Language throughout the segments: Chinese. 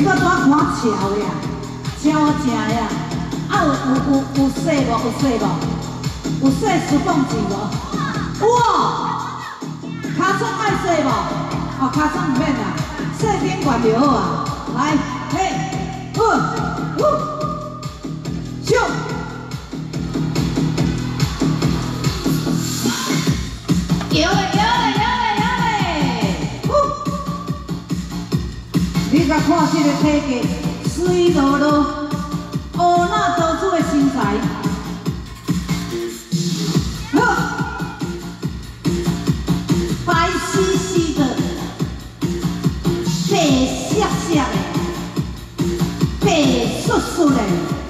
搁怎看超呀？超正呀！啊有洗无？有洗无？有洗输泵钱无？哇！尻川爱洗无？哦，尻川唔免啦，洗顶管就好啊。来，嘿，咻！摇嘞！你甲看这个体格，水落落，乌那多出的身材，好，白皙皙的，白涩涩的，白素素的。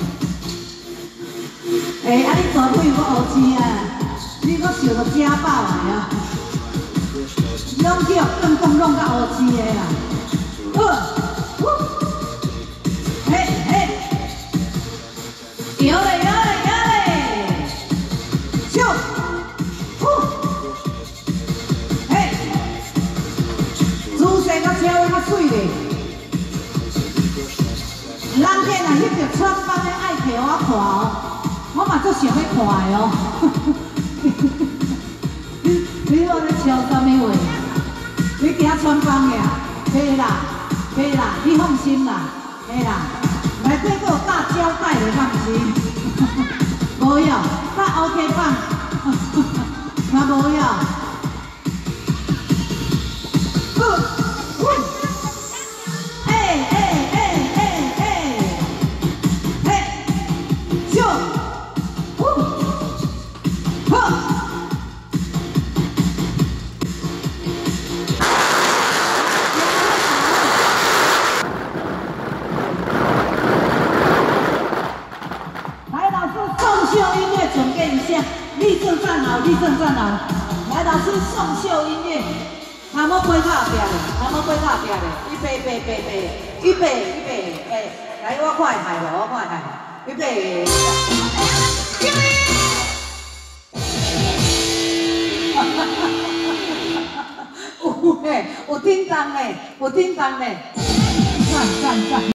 啊你大腿有个乌青啊，你搁笑到吃饱来啊！拢叫刚刚弄到乌青的啦。 摇嘞，咻，嘿，姿势甲跳较水咧。人家若翕到穿帮的爱摕我看哦，我嘛足想要看的哦。你我咧笑啥物话？你惊穿帮的啊？袂啦，你放心啦，嘿啦。 内底阁有搭胶带的，敢毋是？无要，搭 OK 棒，嘛无要。咻，送秀音乐准备一下，立正站好，来，老师送秀音乐，他们背靠边的，预备，来，我看会台，预备，有叮当嘞，赞。